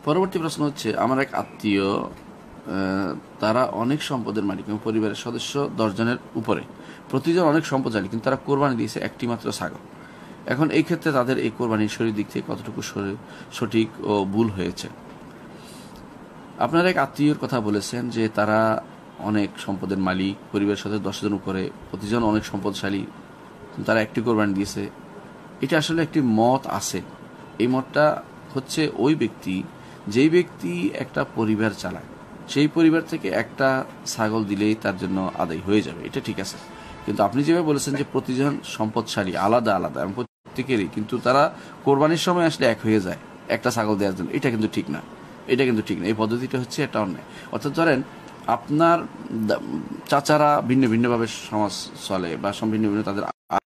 পরবর্তী প্রশ্ন হচ্ছে, আমার এক আত্মীয়, তারা অনেক সম্পদের মালিক এবং পরিবারের সদস্য 10 জনের উপরে, প্রতিজন অনেক সম্পদশালী, কিন্তু তারা কোরবানি দিয়েছে একটি মাত্র ছাগল। এখন এই ক্ষেত্রে তাদের এই কোরবানির শরীর দিক থেকে কতটুকু সঠিক ও ভুল হয়েছে? আপনার এক আত্মীয়র কথা বলেছেন যে তারা অনেক সম্পদের মালিক, পরিবারের সদস্য 10 জন উপরে, প্রতিজন অনেক সম্পদশালী, তারা একটি কোরবানি দিয়েছে। এটা আসলে একটি মত আছে। এই মতটা হচ্ছে ওই ব্যক্তি, যেই ব্যক্তি একটা পরিবার চালায়, সেই পরিবার থেকে একটা ছাগল দিলেই তার জন্য আদায় হয়ে যাবে, এটা ঠিক আছে। কিন্তু আপনি যেভাবে বলেছেন যে প্রতিজন সম্পদশালী আলাদা আলাদা এবং প্রত্যেকেরই, কিন্তু তারা কোরবানির সময় আসলে এক হয়ে যায় একটা ছাগল দেওয়ার জন্য, এটা কিন্তু ঠিক না। এটা কিন্তু ঠিক না, এই পদ্ধতিটা হচ্ছে একটা অন্যায়। অর্থাৎ ধরেন আপনার চাচারা ভিন্ন ভিন্নভাবে সমাজ চলে, বা ভিন্ন ভিন্ন তাদের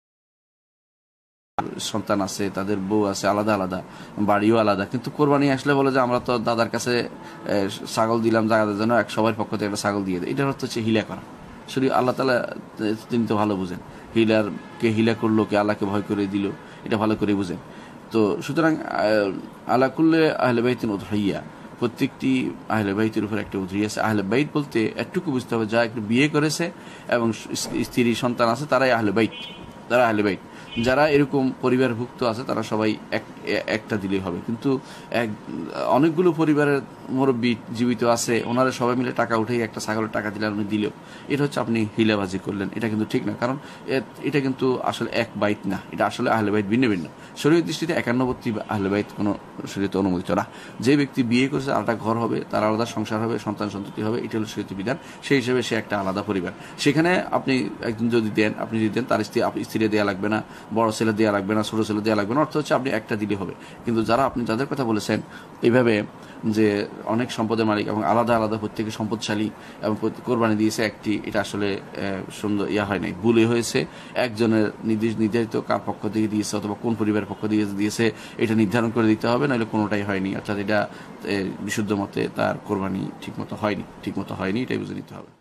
সন্তান আছে, তাদের বউ আছে, আলাদা আলাদা, বাড়িও আলাদা, কিন্তু কোরবানি আসলে বলে যে আমরা তো দাদার কাছে ছাগল দিলাম জায়গার জন্য, সবার পক্ষ থেকে একটা ছাগল দিয়ে দেয়। এটার অর্থ হচ্ছে হিলা করা। শুধু আল্লাহ তাআলা তিনি তো ভালো বুঝেন, কে হিলা করলো, কে আল্লাহকে ভয় করে দিল, এটা ভালো করে বুঝেন। তো সুতরাং আলা কুল্লি আহলে বাইতিন উদহিয়া, প্রত্যেকটি আহলে বাইতের উপর একটা উদহিয়া আছে। আহলে বাইত বলতে একটুকু বুঝতে হবে, যা একটু বিয়ে করেছে এবং স্ত্রী সন্তান আছে, তারাই আহলে বাইত, তারা আহলে বাইত। যারা এরকম পরিবারভুক্ত আছে তারা সবাই একটা দিলেই হবে। কিন্তু অনেকগুলো পরিবারের মুরব্বী জীবিত আছে, ওনারা সবাই মিলে টাকা উঠেই একটা ছাগলের টাকা দিলে উনি দিলেও, এটা হচ্ছে আপনি হিলাবাজি করলেন, এটা কিন্তু ঠিক না। কারণ এটা কিন্তু আসলে এক বাইত না, এটা আসলে আহলে বাইত ভিন্ন ভিন্ন। শরীয়ত দৃষ্টিতে 91টি আহলে বাইত কোনো শরীয়তে অনুমোদিত না। যে ব্যক্তি বিয়ে করেছে, আলাদা ঘর হবে, তার আলাদা সংসার হবে, সন্তান সন্ততি হবে, এটা হলো শরীয়ত বিধান। সেই হিসেবে সে একটা আলাদা পরিবার। সেখানে আপনি একজন যদি দেন, আপনি যদি দেন, তার স্ত্রী দেওয়া লাগবে না, বড় ছেলে দেওয়া লাগবে না, ছোট ছেলে দেওয়া লাগবে না, অর্থ হচ্ছে আপনি একটা দিলে হবে। কিন্তু আপনি যাদের কথা বলেছেন এইভাবে যে অনেক সম্পদের মালিক এবং আলাদা আলাদা প্রত্যেকে সম্পদশালী এবং কোরবানি দিয়েছে একটি, এটা আসলে সুন্দর হয় নাই, ভুলই হয়েছে। একজনের নির্ধারিত কার পক্ষ থেকে দিয়েছে অথবা কোন পরিবারের পক্ষ থেকে দিয়েছে এটা নির্ধারণ করে দিতে হবে, নাহলে কোনোটাই হয়নি। অর্থাৎ এটা বিশুদ্ধ মতে তার কোরবানি ঠিকমতো হয়নি, এটাই বুঝে নিতে হবে।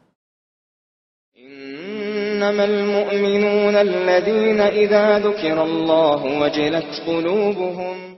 إنما المؤمنون الذين إذا ذكر الله وجلت قلوبهم